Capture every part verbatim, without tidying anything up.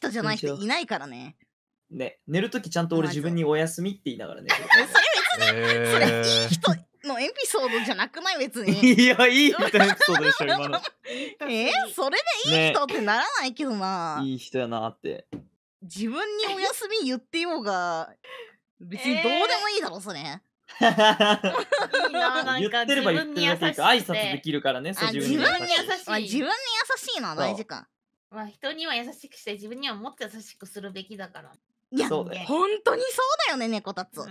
人じゃない人いないからね。 ね、寝るときちゃんと俺自分におやすみって言いながら寝てる。 それ別に、それいい人のエピソードじゃなくない別に。 いや、いい人エピソードでしょ、今の。 えー、それでいい人ってならないけどな。 いい人やなって。 自分におやすみ言ってようが、別にどうでもいいだろ、それ。 いいな、なん言かってれば言ってるだけいいか挨拶できるからね、そう自分に優しい。まあ、自分に優しいのは大事か。 まあ人には優しくして自分にはもっと優しくするべきだから。 いや、本当にそうだよね、猫たつ。 うん、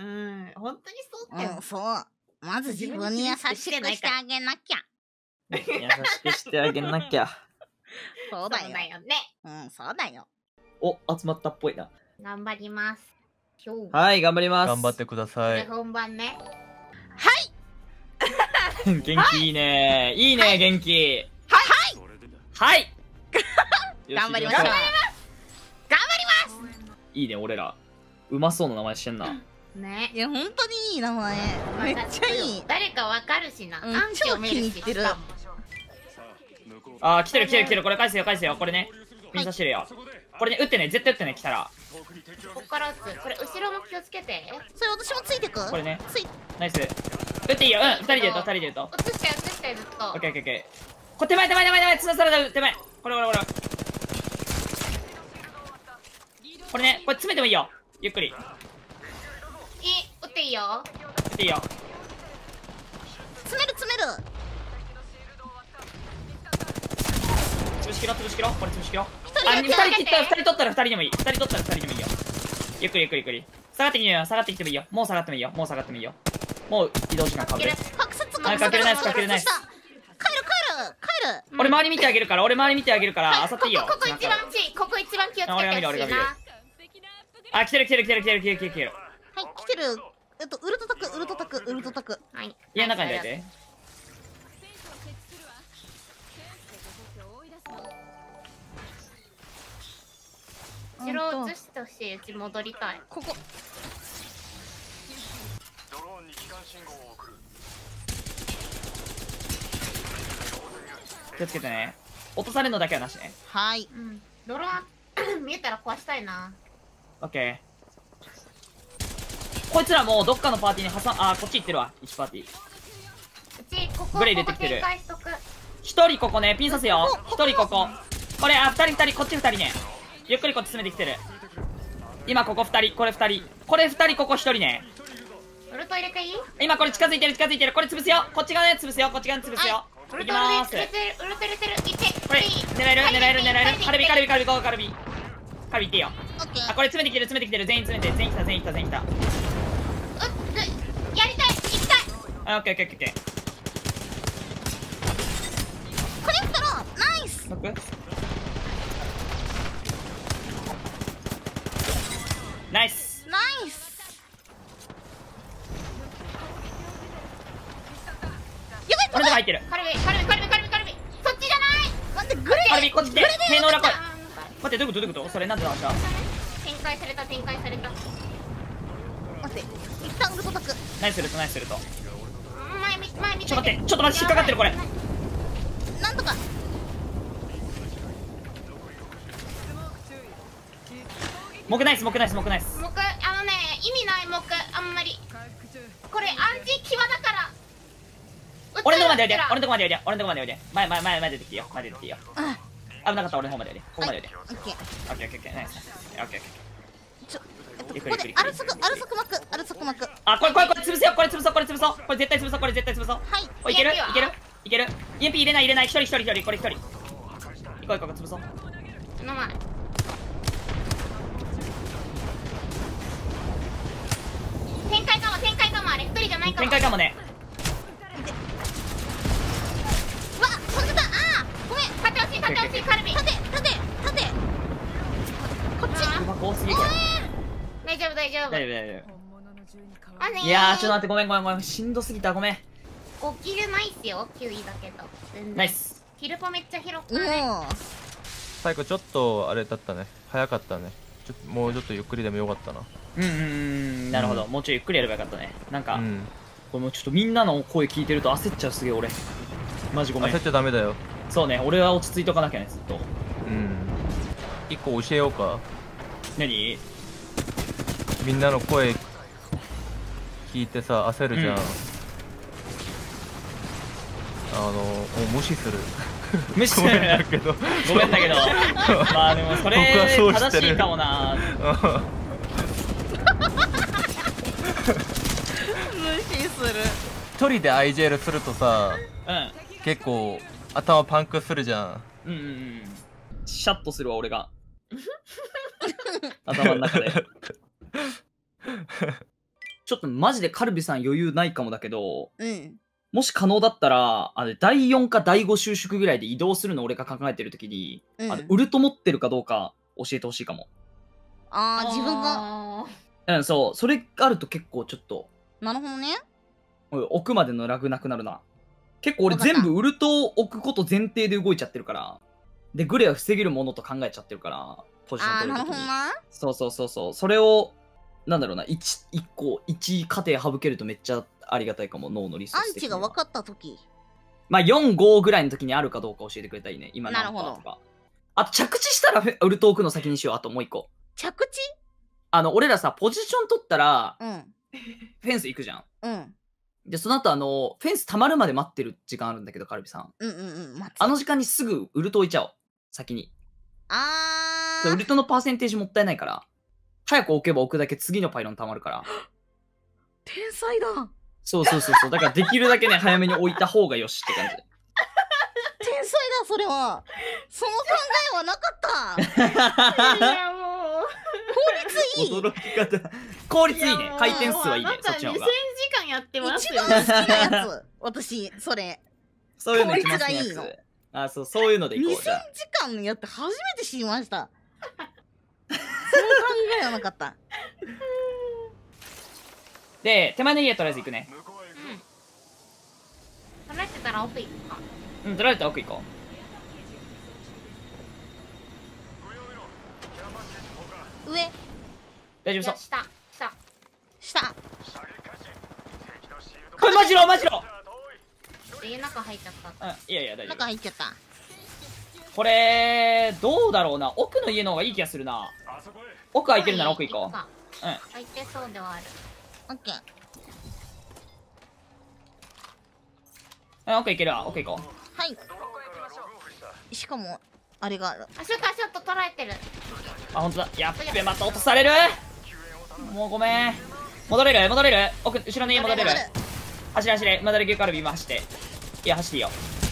本当にそうだよ。 うん、そう。まず自分に優しくしてあげなきゃ。 優しくしてあげなきゃ。 そうだよね。 うん、そうだよ。 お、集まったっぽいな。 頑張ります。 はい、頑張ります。 頑張ってください。 本番ね。 はい元気いいね。いいね、元気。 はいはい頑張りましょう。頑張ります。 いいね、俺ら。うまそうな名前してんな。 ね。 いや、本当にいい名前。めっちゃいい。 誰かわかるしな。 超気に入ってる。 あー、来てる来てる来てる。これ返せよ返せよ。これね。ピン刺してるよ。これね、撃ってね。絶対撃ってね、来たら。 こっから撃つ。これ、後ろも気をつけて。 それ私もついてく。 これね。 ついナイス。撃っていいよ。うん、二人で撃とう、二人で撃とう。 撃つして、撃つして、ずっと。 オッケーオッケーオッケー。これ手前手前手前手前。つなされた手前。これこれこれ。これね、これ詰めてもいいよ。ゆっくり。いい、 撃っていいよ。 撃っていいよ。 詰める詰める。 潰しきろ潰しきろ。これ潰しきろ。あ、二人切ったら二人取ったら二人でもいい。二人取ったら二人でもいいよ。ゆっくりゆっくりゆっくり。下がってきてよ。下がってきてもいいよ。もう下がってもいいよ。もう下がってもいいよ。もう移動時間かける。 白札かけるナイスかけるナイス。 帰る帰る帰る。 俺周り見てあげるから。俺周り見てあげるから。あさっていいよ。 ここ一番ち、ここ一番気をつけて。 俺が見る俺が見る。あ、来てる来てる来てる来てる来てる来てる来てる。 はい、来てる。えっと、ウルトタク、ウルトタク、ウルトタク。 はい。 家の中に入れて。 後ろを映してほしい。うち戻りたい。 ここ。 ドローンに機関信号を送る。 気をつけてね。落とされるのだけはなしね。 はい。 うん。ドローン見えたら壊したいな。 オッケー。こいつらもうどっかのパーティーに挟ん、あー、こっち行ってるわ。いちパーティー。 うち、ここ、 グレー入れてきてるここ展開しとく。 一人ここね、ピン刺すよ。一人ここ。これ、あ、二人二人、こっち二人ね。ゆっくりこっち詰めてきてる。今ここ二人、これ二人。これ二人、ここ一人ね。 ウルト入れていい？ 今これ近づいてる近づいてる。これ潰すよ。こっち側ね、潰すよ。こっち側に潰すよ。いきまーす。 ウルト入れてる、いって。 これ、狙える狙える狙える。カルビカルビカルビゴーカルビ。カルビいっていいよ。あ、これ詰めてきてる詰めてきてる。全員詰めて。全員来た全員来た全員来た。 うっ、やりたい、行きたい。 あ、オッケーオッケーオッケー。 コネクトロナイス。 ノックナイスナイス。やばい、 俺のとこ入ってる。 カルビ、カルビ、カルビ、カルビ、カルビ。そっちじゃない。 待って、グレー。 カルビこっち来て。塀の裏来い。 あ待って、どういうことどういうことそれなんで直した？ ー展開された、展開された。 待って、一旦ウルトタク。 ナイスするとナイスすると。 前見、前見て。 ちょっと待って、ちょっと待って、引っかかってるこれ。 なんとか。 モクナイスモクナイスモクナイス。 木、あのね、意味ない木、あんまり。これ、アンチ際だから。 俺のとこまでおいで。俺のとこまでおいで。俺のとこまでおいで。前前前前出てきていいよ。前出てきていいよ。 あ、 危なかった俺の方までおいで。ここまでおいで。 オッケー。 オッケーオッケーオッケーナイス。オッケーオッケー。 ちょ、えっと、 ゆっくりここで、アルソク、アルソク巻く、アルソク巻く。 あ、これこれこれ潰すよ。これ潰そうこれ潰そう。これ絶対潰そうこれ絶対潰そう。 はい。 おいけるいイーエムピーけるいける。イーエムピー 入れない入れない。一人一人一人これ一人。行こう行こう潰そう。 この前。展開かも、展開かも、あれ、一人じゃないかも。 展開かもね。 うわ、飛んでた。あー、ごめん。 縦押し、縦押し、カルビ。 縦、縦、縦。こっち。 うまく多すぎこれ。 大丈夫、大丈夫。 大丈夫大丈あね夫。いやーちょっと待ってごめんごめんごめん。しんどすぎたごめん。 ごキルないっすよ、きゅういだけど。全然ナイス。 キルポめっちゃ広くうない？ ん。 最後ちょっとあれだったね。早かったね。ちょっともうちょっとゆっくりでもよかったな。 うんうんうんなるほど。もうちょいゆっくりやればよかったね。なんか、 うん。 これもうちょっとみんなの声聞いてると焦っちゃうすげえ俺。マジごめん焦っ。ちゃダメだよ。 そうね、俺は落ち着いとかなきゃねずっと。 うん。 一個教えようか。 何？ みんなの声聞いてさ焦るじゃん、 うんあのもう無視する。 無視すごめんだる。 けどごめんだけど。まあでもそれ僕はそうしてる正しいかもな。 無視する。 一人で アイジェーエル するとさうん。 結構頭パンクするじゃん。 うんうんうん。シャッとするわ俺が。頭の中で。ちょっとマジでカルビさん余裕ないかもだけど、 うん。 もし可能だったら、あのだいよんかだいご収縮ぐらいで移動するの俺が考えてるときに、 うんあのウルト持ってるかどうか教えてほしいかも。 ああ、自分が。 がうん、そう。それがあると結構ちょっと、 なるほどね。 うん置くまでのラグなくなるな。結構俺わかった全部ウルトを置くこと前提で動いちゃってるから、で、グレは防げるものと考えちゃってるから、ポジションああ、 取るときに。 なるほどな。 そうそうそうそう。それを、なんだろうな、一一個、一過程省けるとめっちゃありがたいかも、脳のリソーアンス的には。 チが分かったとき。 まあ、よん、ごぐらいの時にあるかどうか教えてくれたらいいね。今なるほど何パーとか。あと、着地したらフェウルト置くの先にしよう。あともう一個。 着地。 あの、俺らさ、ポジション取ったら、 うん。 フェンス行くじゃん。 うん。 で、その後、あの、フェンス溜まるまで待ってる時間あるんだけど、カルビさん。 うんうんうん。待つ。 あの時間にすぐウルト置いちゃおう。先に。 あー。 ウルトのパーセンテージもったいないから。早く置けば置くだけ次のパイロン溜まるから。 天才だ。 そうそうそうそう。だからできるだけね、早めに置いた方がよしって感じ。 天才だ、それは。その考えはなかった。 いやもう効率いい。 驚き方。効率いいね。回転数はいいね。 あなたそっちの方が。 にせんじかんやってますよ一番好きなやつ。私、それ。 そういうの一番好きな効率がいいやつ。あ、そう、そういうのでいこ 2000 う。じゃあ。 時間やって初めて知りました。その考えはなかった。 で、手前の家とりあえず行くね。 向こうへ行くぞ。 離れてたら奥行くかうん、取られたら奥行こ上を見ろ。キャンパス交換。 上、 う。大丈夫そういや。下下下。 射撃開始。敵のシールド。 これマジロマジロじゃあ遠い。 家の中入っちゃったうん、いやいや、大丈中夫。 入っちゃった。 これ、どうだろうな。奥の家の方がいい気がするな。 あそこへ。 奥空いてるなら奥行こくかう。うん。 空いてそうではあるオッケー。 うん、奥行けるわ。奥行こはい。 ドローンからログオフした。 しかも、あれがある。 あ、シュートシュート捉えてるう。あ、ほんとだ。やっべ、また落とされる。 救援を頼む。 もうごめん。戻れる戻れる奥、後ろの家戻れる戻る走れ走れ。戻れ牛カルビ今走って。いや、走っていいよ。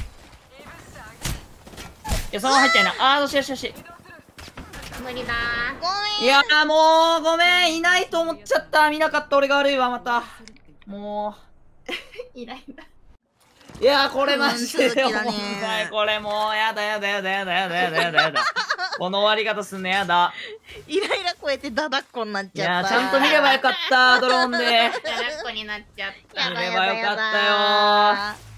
いや、そのまま入っちゃいな。あー、よしよしよし。 無理だごめん。 いやーもう、ごめん。いないと思っちゃった。見なかった俺が悪いわ、また。もーいないんだう。いやー、これマジでうん続きだねおもんない。これもう、やだやだやだやだやだやだやだやだ。この終わり方すんのやだ。 イライラ超えてダダっこになっいちゃった。 やー、ちゃんと見ればよかった。ドローンで。 やらっこになっちゃったやだ見ればよかったやだ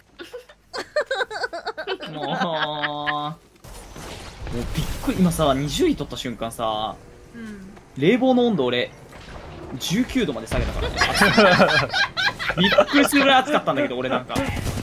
もう。もうびっくり。今さ、にじゅうい取った瞬間さ、 うん冷房の温度俺、じゅうきゅうどまで下げたからね。びっくりするぐらい暑かったんだけど、俺なんか。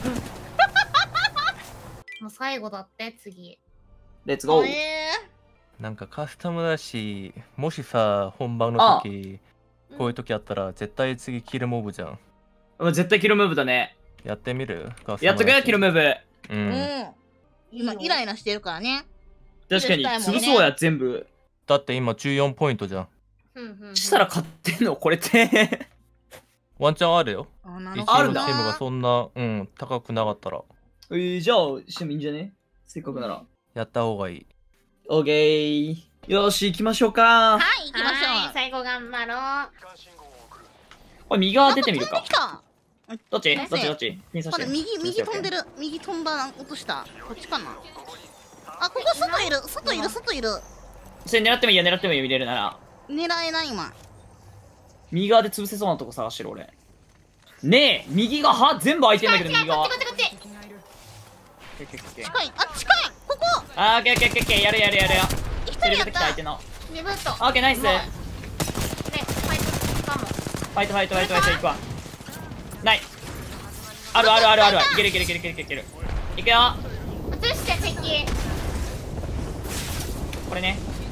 もう最後だって次レッツゴー。 えなんかカスタムだし、もしさ本番の時こういう時あったら絶対次キルモブじゃん。 うん絶対キルムーブだね。 やってみる？カスタムだしやっとくよ、キルムーブ。 うー、 ん。 うん。今、イライラしてるからね。 確かに、 キルしたいもんね潰そうや、全部。 だって今じゅうよんポイントじゃん。 うんうんうんしたら勝ってんのこれって。 ワンチャンあるよ。 あ、なる一ほど。 あるんだチームがそんなうん高くなかったらえー、じゃあ、してもいいんじゃねせっかくなら。 やった方がいい。 オーケー。よし、行きましょうか。 はい、行きましょう。 はーい最後頑張ろう機関信号を送る。 これ右側出てみるかなん飛んで。きた。 どっちえどっちどっちピン刺してこれ右、右飛んでる。 る。右飛んだ、落とした。こっちかな。あ、ここ外いる。外いる、外いる。 それ狙ってもいいよ、狙ってもいいよ、見れるなら。 狙えない、今。 右側で潰せそうなとこ探してる俺。ねえ、右がは全部空いてんだけど、右側。 こっちこっちこっち近い。あ、近い。ここ。 あー、オッケーオッケーオッケー、やるやるやるよ。 一セレブ人やった。 できた相手の。 リブートオッケー、ナイス。フうまいねファイトかもァイトファイトファイトファイト、行くわ。ない。あるあるあるある。いけるいけるいけるいけるいける。いくよ。 映して敵これね。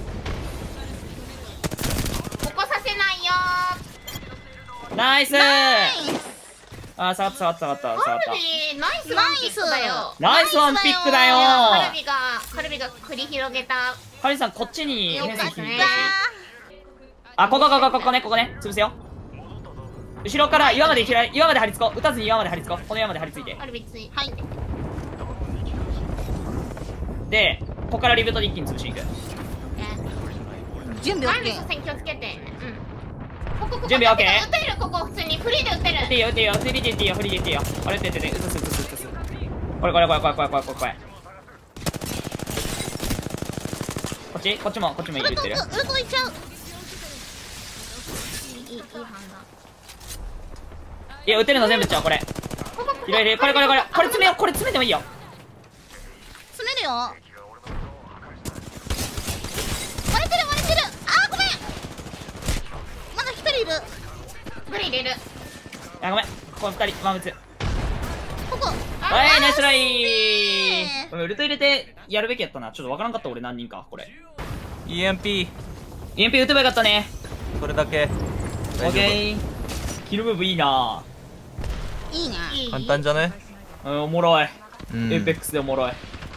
ナイスー。 ナイス。 あー、下がった下がった下がった下がカルった。 ビナイスワンピックだよ。 ナイスワンピックだよカルビがカルビが繰り広げた。 カリさんこっちによかったねフェンス引いてほしい。あ、ここここここねここね潰すよ。後ろから岩まで開い岩まで張り付こう。撃たずに岩まで張り付こう。この岩まで張り付いて。 カルビつい。 はい。 でここからリブートで一気に潰しに行く。 準備前の OK。 車線気をつけて。うん。ここここ。 準備 OK？ 撃てるここ普通にフリーで撃てる。 撃っていいよ撃っていいよフリーで撃っていいよフリーで撃っていいよ。あれ撃って撃って撃つ撃つ撃つ撃つ。これこれこれこれこれこれこれこれ。こっちこっちもこっちもいるってる。 ウルトウルトいっちゃう。 いいいいいい判断。 いや撃てるの全部撃っちゃうこれ。 ここここ。 いろいろこれこれこれこれ詰めようこれ詰めてもいいよ。 詰めるよ。割れてる割れてる。あーごめん。まだ一人いる。 無理入れる。 あごめんこの二人ワン打つ。 ここ。 はいナイストライねー。これウルト入れてやるべきやったな。ちょっとわからんかった俺何人かこれ。 イーエムピーイーエムピー 撃てばよかったね。 それだけオッケー。キルムーブいいな。 いいね。 いい。 簡単じゃね。 うんおもろい。 うんエイペックスでおもろい。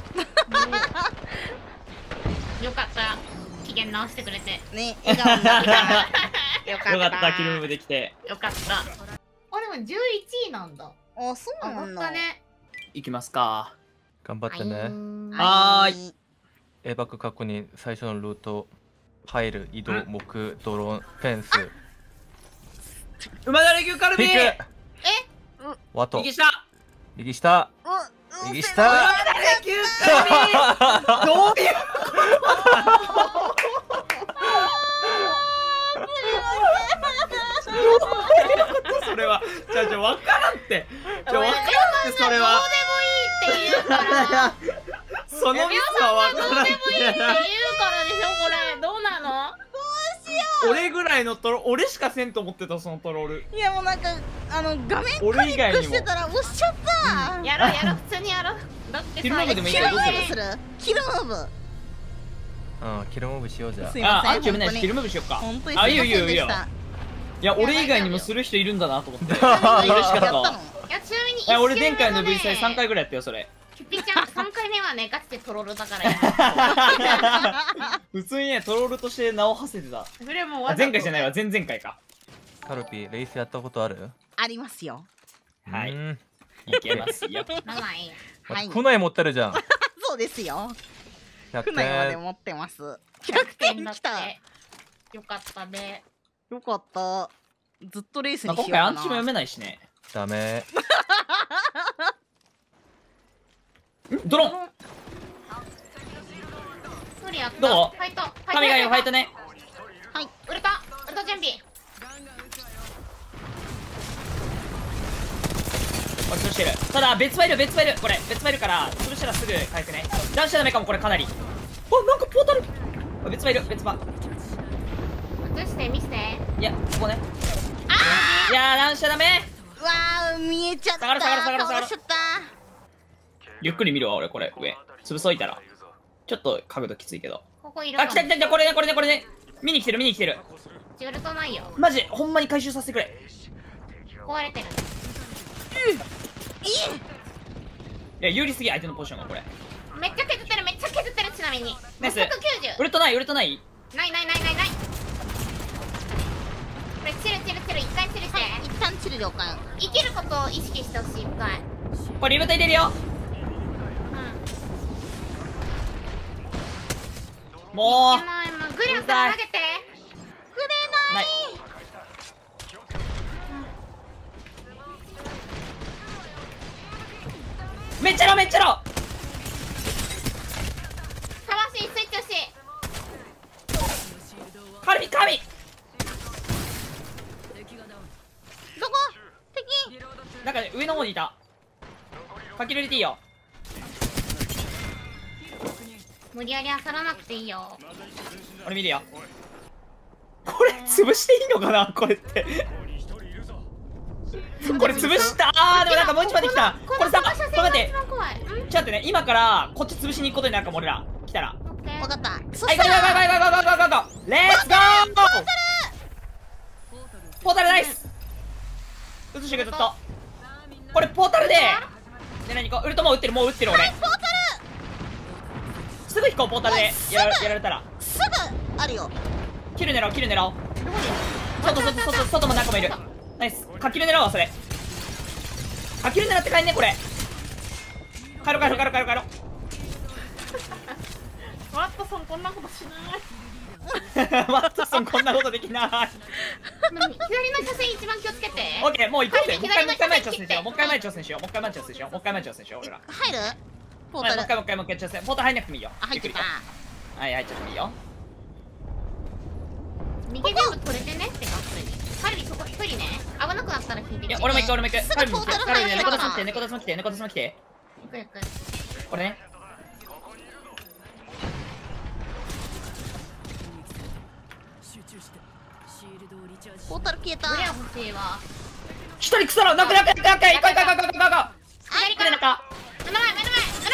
よかった機嫌直してくれて。 ね、笑顔になった。 よかった。 よかったキルムーブできて。 よかった。あでもじゅういちいなんだ。 あ、そう上がなんだ。 ったね。 いきますか。 頑張ってね。 はーい。 エバック確認、最初のルート入る移動木ドローンフェンス馬だれ牛カルビー。 ピックワト右下。 右下う、 右下馬だれ牛カルビー。どういうそれはじゃあじゃあ分からんってじゃあ分からんってそれはどうでもいいって言うから。 そのミスは分どうからんっでもいいって言うてからでしょこれ。どうなの？ 俺ぐらいのトロ俺しかせんと思ってたそのトロール。 いやもうなんかあの画面ク俺リック以外にもしてたら押しちゃった。 やろうやろう普通にやろう。だってさキルムーブでもいいキルムけどどうするーブする？キルムーブ。 うんキルムーブしようじゃすいません。 あアンチ読めないしキルムムーブしよっか。 本当にあいいすいませんよいいよいいよ。 でした。 いや俺以外にもする人いるんだなと思って嬉しやかったったの？ わ。 いやちなみにいや俺前回の一周目 V 祭さんかいぐらいやったよそれ。 キュピちゃんさんかいめはねガチでトロールだからや普通にねトロールとして名を馳せてた。 それもあ前回じゃないわ前々回か。 カルピレースやったことある？ ありますよ。 はいうんいけますよ。 名前はい。 クナイ持ってるじゃんそうですよ。 ひゃく船までてん持ってます。 ひゃくてんひゃくてんだって来た。 よかったね。 よかった。ずっとレースまあ今にしようかな。 回アンチも読めないしね。 ダメドローン無理やった。 どうファイト。フ神がいるファイトね。 ね。 はい。 ウルタウルタ準備。 これ潰してる。ただ別ファイル別ファイルこれ別ファイルから潰したらすぐ回復ね。ダウンしちゃダメかもこれかなり。あなんかポータル別ファイル別ファ映して見せて。 いやここね。いやーダウンしちゃダメ。 うわー見えちゃった。 下がる下がる下がる下がる倒しちゃった。 ゆっくり見るわ俺これ上潰そいたらちょっと角度きついけど。 ここいるかも。 あ来た来た来たこれねこれねこれね見に来てる見に来てる。 ウルトないよ。 マジほんまに回収させてくれ。 壊れてる。 いい。 いや有利すぎ相手のポジションがこれ。 めっちゃ削ってるめっちゃ削ってるちなみに。 ナイスひゃくきゅうじゅう。 ウルトないウルトない。 ないないないないない。これチルチルチル一回チルして。 一旦チル了解。 生きることを意識してほしい一回。 これリブタ入れるよ。 うん。 もういけないもうグリャンから投げて。 ないめっちゃろめっちゃろ。 魂スイッチ押し。 神神どこ？敵？ なんかね上の方にいた。かき入れていいよ。 無理やり漁らなくていいよ。 俺見るよ。これ潰していいのかなこれってこれ潰したあーでもなんかもう一枚できた。これさこれ待って一番怖い。うん。 ちょっと待ってね今からこっち潰しに行くことになるかも俺ら来たら。 オッケーわかった。そはいゴーゴーゴーゴーゴーゴーゴーゴーゴーレッツゴーポータルナイス。 してくずっと。これポータルで狙いに行こう。ウルトもう打ってる、もう打ってる俺。 ポータすぐ引こう、ポータルでやらやられたら。 ルすぐあるよ。 キル狙おう、キル狙おう。 どこに外外外外も中もいる。ナイス。かキル狙おう、それ。かキル狙って帰んね、これ。帰ろう帰ろう帰ろう帰ろう帰ろう。 ワットソンこんなことしない。 マットソンこんなことできない。 左の車線一番気をつけて。 オッケー、もう行こうぜ。もう一回もう一回前に挑戦しよう。もう一回前に左挑戦しよう。もう一回前に挑戦しよう。もう一回前に挑戦しよう。俺ら。 入るポーはい、もうタル一回もう一回もう一回挑戦。ポータル入んなくてもいいよ。 あ入ってた。 はい、入っちゃってもいいよ。 右全部取れてねってか普通に。カルビそこ一人ね。危なくなったら引いてきて。 いや、俺も行く、俺も行く。 すぐカルビも来て、 ポータルカルビね、 入るから猫出しも来て、猫出しも来て、猫出しも来て。 行く行く。 これね。 ポータル消えた。 グレア欲しいわ。 一人腐ろう、ノックノックノックノック、行こう行こう行こう行こう行こう。 左からこれ中。 目の前目の前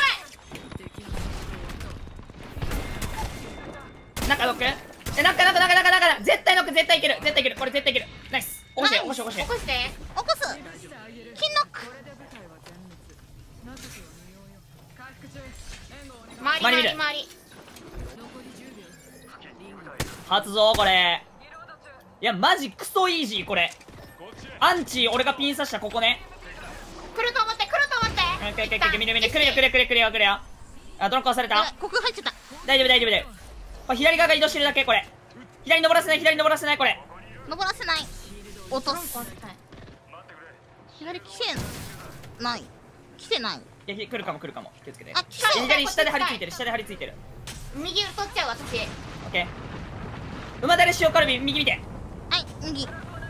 目の中ノック。え、中中中中中、絶対ノック、絶対いける、絶対いける、これ絶対いける。ナイス。起こして、起こして、起こして前。起。こして。 起こす。金ノック。 周り周り見る周り周り。 初ぞこれ。いや、マジクソイージー、これ。アンチ、俺がピン刺したここね。 来ると思って来ると思って。 オッケーオッケーオッケー、見る見る、来るよ来るよ来るよ来るよ来るよ。あ、ドロップされた。 ここ入っちゃった。 大丈夫大丈夫で。これ左側が移動してるだけ、これ。左登らせない、左登らせない、これ。 登らせない。落とす。 はい左来てない。来てない。 いや、ひ来るかも来るかも。気をつけて。 あ、来てる。 左下で張り付いてる、下で張り付いてる。 右取っちゃう私。 オッケー。馬だれ塩カルビ、右見て。 はい、右。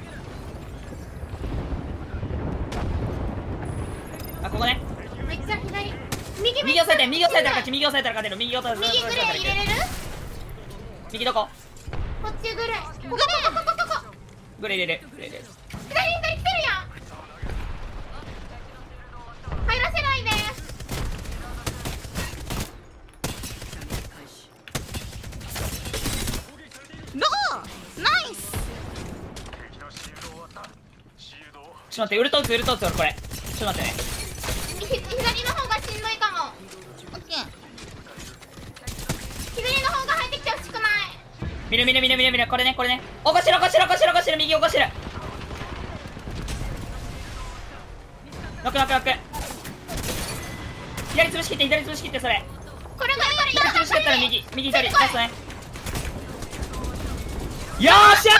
あ、ここね。 めっちゃ左。右右押さえて、右押さえたら勝ち、右押さえたら勝てる、右押さえたら右グレー入れれる？ 右どこ？ こっちグレー。ここここここここ。 グレー入れる、グレー入れる。 左左来てるやん。入らせないで。 ローナイス。 ちょっと待って、ウルト打つ、ウルト打つ、俺これ。ちょっと待ってね。 ひ左の方がしんどいかも。 オッケー。 左の方が入ってきてほしくない。 見る見る見る見る見る、これね、これね。起こしてる起こしてる起こしてる起こしてる、右起こしてる。ノックノックノック。左潰し切って、左潰し切って、それ。 これがやっぱり左潰し切ったら右、右左、ラストね。よーしゃ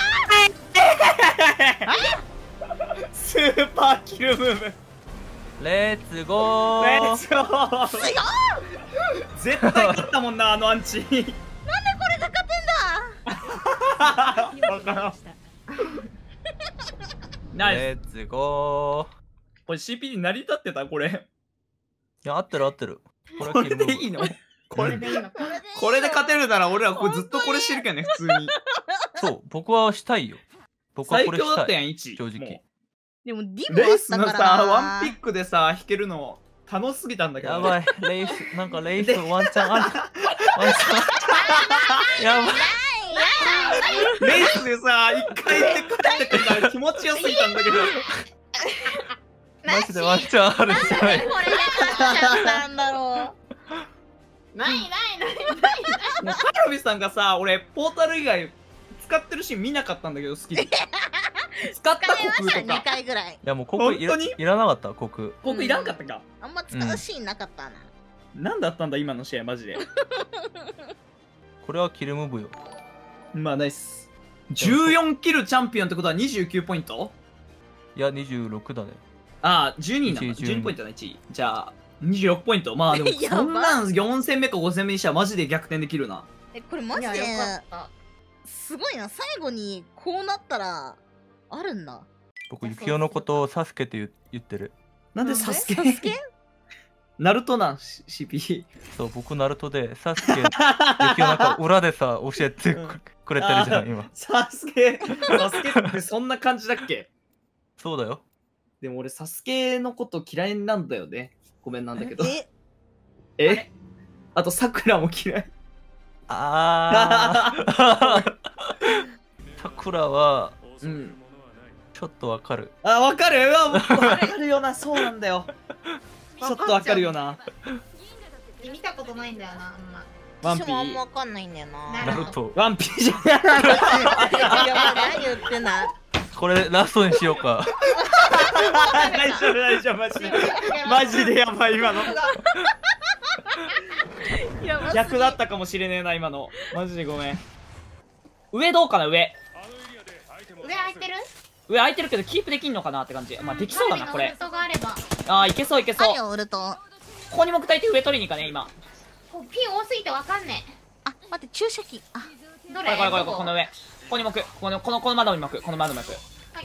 ースーパーキルムーブ。 レッツゴレーッツゴー。 強い。 絶対勝ったもんな、あのアンチ。 なんでこれで勝てんだ。 ナイス。 レッツゴーこれ シーピーディー 成り立ってたこれ。 いや合ってる合ってるこれこはキルムーブれでいいの？これでいいの。 これでいいよこれで勝てるなら俺らこれずっとこれしてるけどね、普通に。 そう僕はしたいよ僕は最これしたい強だったやん、いち。 正直もでもディうブあっレースのたからな。 さ、ワンピックでさ、弾けるの楽しすぎたんだけど。 やばいレイスなんかレイスワンチャンあるワンチャンやばいレースでさ、一回行って帰ってくるから気持ちよすぎたんだけど。 マジでワンチャンあるじゃないこれで勝っちゃったんだろないないないもうカルビさんがさ、俺ポータル以外使ってるシーン見なかったんだけど、好きで。使っう。 た使いましたに国とか。 かいぐらい。 いやもうここいら本当にいらなかったここここいらんかったか。 あんま使うシーンなかったな。 なんだったんだ今の試合マジで。 これはキルムーブよまあナイス。じゅうよんキルチャンピオンってことはにじゅうきゅうポイント？ いやにじゅうろくだねああ、じゅうになんだ。 いちじゅうにポイントだね、いちい。じゃあ、にじゅうろくポイント。まあでも、 やばそんなんよん戦目かご戦目にしたらマジで逆転できるな。 え、これマジでいやよかった。 すごいな。最後にこうなったらあるんだ。 僕ユキオのことをサスケって言う言ってるなんでなんでサスケサスケナルトなん、シーピー。 そう僕ナルトでサスケユキオなんか裏でさ教えてくくれてるじゃん今サスケ、サスケってそんな感じだっけ？ そうだよでも俺、サスケのこと嫌いなんだよね。ごめんなんだけど。 え、 えあと、さくらも嫌い。 ああさくらはうん。 ちちょっとわかる。 あ、わかる。うわ、わかるよな。そうなんだよ。ちょっとわかるよな。 見たことないんだよな、あんま。 ワンピ私もあんまー。 わかんないんだよな。 なナルト。 ワンピーじゃない。 いや、何言ってんだ。 これラストにしようか。 大丈夫大丈夫マジで。マジでやばい今の。 やばすぎ逆だったかもしれねえな今の。マジでごめん。上どうかな上。 上空いてる？ 上空いてるけどキープできんのかなって感じ。まあできそうだなこれ。 カルビのウルトがあれば。 あーいけそういけそう。 あるよ、ウルト。あ、 ここに目的いて上取りに行かね今。 こうピン多すぎてわかんね待って、注射器。あ、 え。どれ？ これこれこれどこの上。ここに目ここのこのこの窓に目この窓に目。 はい。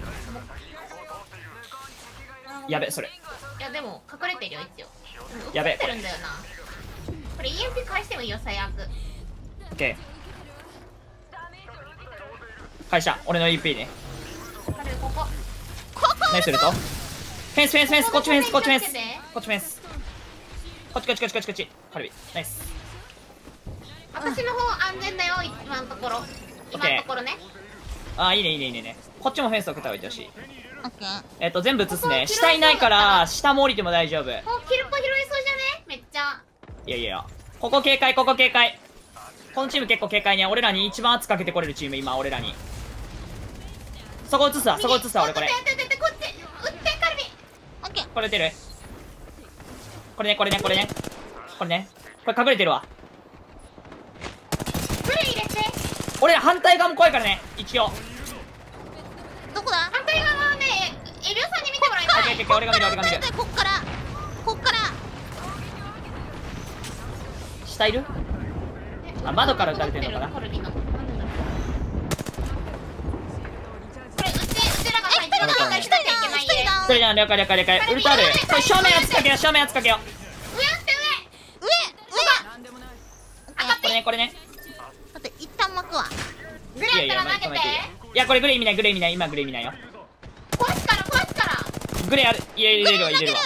やべそれ。 いやでも隠れてるよ一応。 やべ隠れてるんだよな。これ イーエムピー 返してもいいよ最悪。 オッケー。返した俺の イーピー ね。 カルビここ。 何すると？フェンスフェンスフェンスこっちフェンスこっちフェンスこここっちフェンス。こっちこっちこっちこっちこっち。カルビナイス。 私の方安全だよ今のところ。今のところね。 あーいいねいいねいいねいいね。こっちもフェンスを送った方がいいとしい。 オッケー。 えっと全部映すね。下いないから下も降りても大丈夫。 お、キルポ拾いそうじゃね？めっちゃ。 いやいやいや。ここ警戒ここ警戒。このチーム結構警戒ね。俺らに一番圧かけてこれるチーム今俺らに。そこ映すわそこ映すわ俺これ。 こっち撃ってこっち撃ってカルビ。 オッケー。 これ出る。これねこれねこれねこれねこれ隠れてるわ。 プレイ入れて。 俺ら反対側も怖いからね一応。 どこだ？ 反対側はね、エビオさんに見てもらいオッたい。 ケーオッケー俺が見る俺が見る。 こっから、こっから。 下いる？あ窓から撃たれてるのかな。 コルビの。これ撃って、うちらが入ってるから一人だ、一人だ。 それじゃん了解了解了解。ウルトある。これ正面圧かけよう正面圧かけよう。 上撃って上、上。 これねこれね。 待って、一旦巻くわ。 上。グレーやったら投げて。 いやこれグレー見ないグレー見ない今グレー見ないよ。 壊すから壊すから。 グレーある入れる入れるわ入れるわ。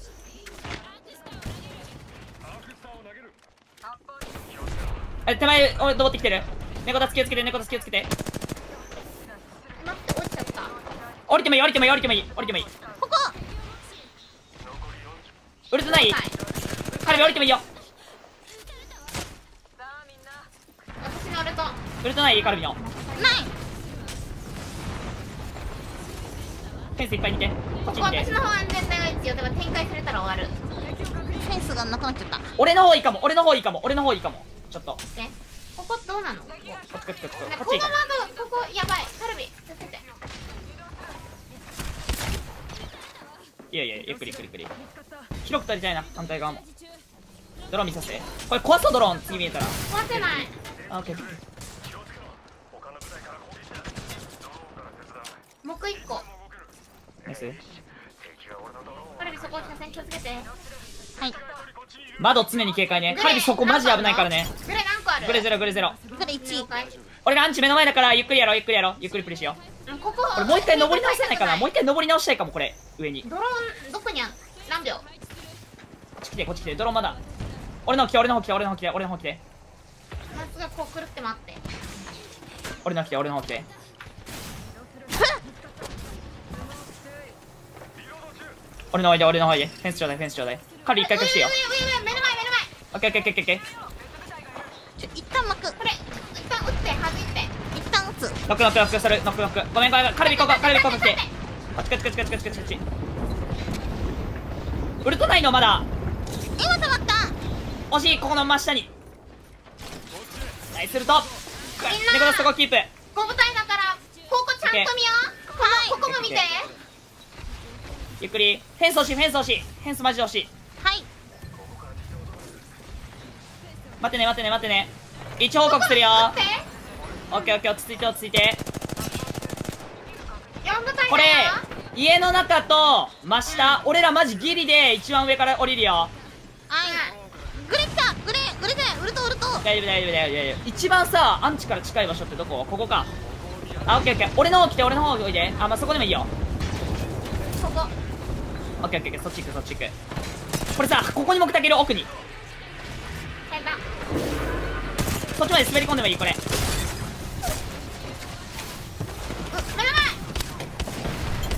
あ手前お登ってきてる。猫たつ気をつけて猫たつ気をつけて。 待って落ちちゃった。 降りてもいい降りてもいい降りてもいい降りてもいい。 ここ。 ウルトない？カルビ降りてもいいよ。 私のウルト。 ウルトないカルビの。 ない。 フェンスいっぱいにいて。こっちここにいて。 私の方安全だよ一応。でも展開されたら終わる。 フェンスがなくなっちゃった。 俺の方いいかも俺の方いいかも俺の方いいかも。ちょっとこね。ここどうなの？こっちこっちこっちこっちここっちいいかも。 窓ここやばい。カルビ助けて。 いやいやゆっくりゆっくりゆっくり。広く取りたいな反対側も。ドローン見させて。これ壊そうドローン次見えたら。 壊せない。 あオッケーオッケー。 木一個。 ナイス。 カルビそこ車線気をつけて。 はい。 窓常に警戒ね。カルビそこマジ危ないからね。 グレ何個ある？ グレゼログレゼロ。 これいち。 了解。 俺ランチ目の前だからゆっくりやろうゆっくりやろうゆっくりプレイしよう。 うんここ。 これもう一回登り直せないかなもう一回登り直したいかもこれ上に。こドローンどこにあん？何秒？ っち来てこっち来てドローンまだ。俺の方来て俺の方来て俺の方来て俺の方来てまっすぐこうくるって待って。 俺の方来て俺の方来て。俺の方いで俺の方いでフェンスちょうだいフェンスちょうだい。カルビ一回隠してよ。 上上上目の前目の前。 オッケーオッケーオッケーオッケー。 ちょ、一旦巻く。 これ一旦撃って弾いて。 一旦打つ。 ノックノックノックするノックノック。ごめんごめんカルビここカルビここ来て。こっちこっちこっちこっちこっちこっちこっち。ウルトないのまだ。 今止まった。 惜しいここの真下に。ナイスウルト。 みんな猫のそこキープ。 ご部隊だからここちゃんと見よう。このここも見て。 ゆっくりフェンス惜しいフェンス惜しいフェンスマジで惜しい。 はい。 待ってね待ってね待ってね。位置報告するよ。 撃って。 オッケーオッケー落ち着いて落ち着いて。 四部隊だよ。 これ家の中と真下俺らマジギリで一番上から降りるよ。 はい。グレ来た。グレ、グレじゃない。ウルト、ウルト。 大丈夫大丈夫大丈夫大丈夫。一番さアンチから近い場所ってどこ？ここか。あオッケーオッケー俺の方来て俺の方おいで。あまあそこでもいいよ。 ここ。 オッケーオッケーオッケーそっち行くそっち行く。これさここに目たける奥に。 変だ。 そっちまで滑り込んでもいいこれ。 目の前。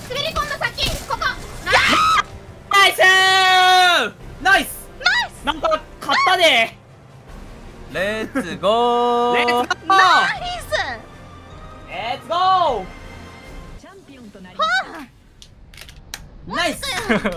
ツゴーレッツゴーナイスレッツゴチャンピオンとなりーナイス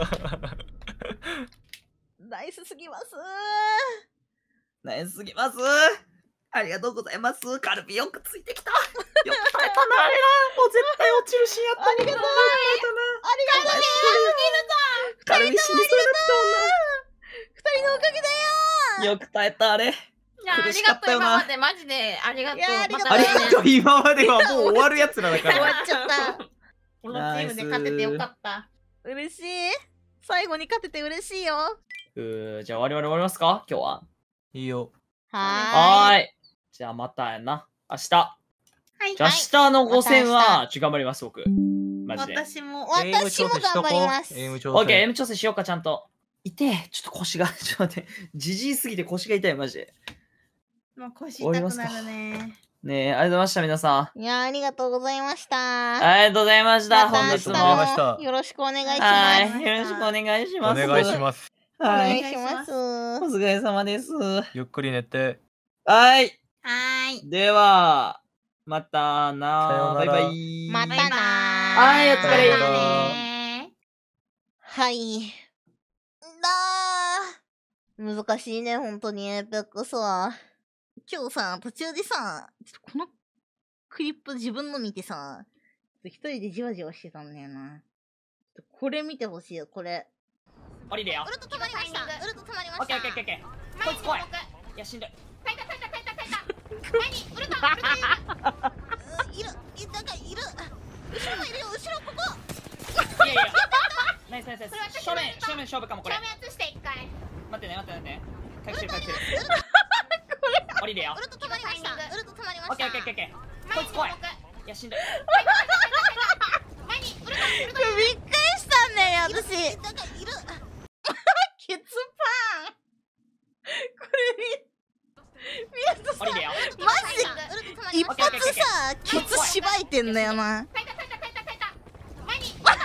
ナイスすぎますナイスすぎます。ありがとうございます。カルビよくついてきた。よく耐えたな、あれな。もう絶対落ちるシーンやった。 ありがとうよく耐ありがとうねえたな。カルビ死にそうにな二人のおかげだよったもんな。よく耐えた、あれ。 いや、あ苦りがとう、 しかったよな今まで、マジで、ありがとう。 いやありがとうまた来年ありがとう、今まではもう終わるやつらだから。 終わっちゃったこのチームで勝ててよかった。 嬉しい最後に勝てて嬉しいようー、じゃあ我々終わりますか今日は。 いいよ。 ははーい。じゃあまたやな。明日。 はい。 じゃあ明日のご戦または、ちょ、頑張ります、僕。マジで。 私も。 私も頑張りますエイム調オッケー、エ整。 ム調整しようか、ちゃんと。痛え、ちょっと腰が、ちょっと待って。じじいすぎて腰が痛い、マジで。 もう腰痛くなるね。 ねえ、ありがとうございました、皆さん。 いやーありがとうございましたありがとうございました、 また明日本日も。 ありがとうございましたもよろしくお願いしますはい、よろしくお願いしおます。 願いします。 おはい、 願いしますお疲れ様です。 ゆっくり寝て。 はい、 はーい。 では、またなさようならバイバイ。 またなーはいお疲れまたねはいだー難しいね本当にエーペックスは今日さ途中でさちょっとこのクリップ自分の見てさ一人でじわじわしてたんだよなちょっとこれ見てほしいよこれ降りるよ。 ウルト止まりましたウルト止まりまオッしたケーオッケーオッケーオッケー。こ前にいつ怖い。 僕いや、しんどい。 耐えた耐えた耐えた耐えた前にウルトウルトいるいるいなんかいる後ろもいるよ後ろこいやいや。ナイスナイスナイス。正面、正面勝負かも、これ正。面映して一回待ってね、待ってね。回復してる、回復してる。降りるよウ。ルト止まりましたウルト止まりまオッしたケーオッケーオッケーオッケー。こ前にいつ怖い。 僕いや、しんどい。 前にウルトウルトびっくりしたんだよ私なんかいるケツパンこれ見るとさ降りるよ。 マジで一発さケツしばいてんだよな耐えた耐えた耐えた耐えた前にいるなん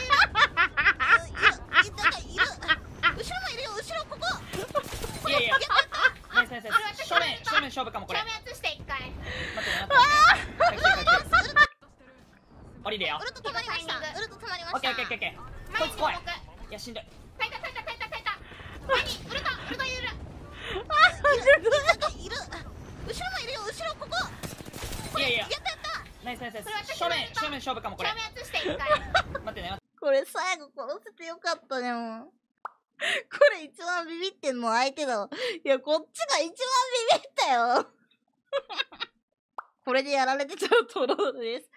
かいる後ろもいるよ後ろここいやいや。ナイスナイスナイス。正面、正面勝負かも、これ正。面映して一回待ってね、待ってね。回復してる、回復してる。降りるよウ。ルト止まりましたウルト止まりまオッしたケーオッケーオッケーオッケー。こ前にいつ怖い。 僕いや、しんどい。 耐えた耐えた耐えた耐えた前にウルトウルトいるなんかいる後ろもいるよ後ろここいやいや。 やったやったナイスナイスナイス。正面、正面勝負かも、これ正。面映して一回待ってね、待って。 これ最後殺せてよかったねもうこれ一番ビビってんの相手だわいやこっちが一番ビビったよこれでやられてたらトロールです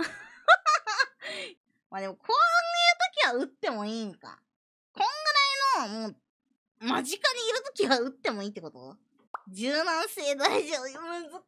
まあでもこういう時は撃ってもいいんかこんぐらいのもう間近にいる時は撃ってもいいってこと柔軟性大事難しいなマジで難しい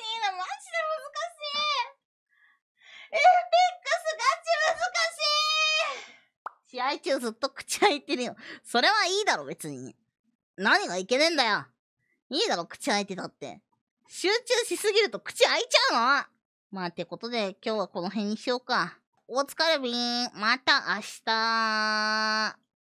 エーペックスガチ難しい試合中ずっと口開いてるよ。それはいいだろ、別に。何がいけねえんだよ。いいだろ、口開いてたって。集中しすぎると口開いちゃうのまあ、ってことで、今日はこの辺にしようか。お疲れびーん。また明日。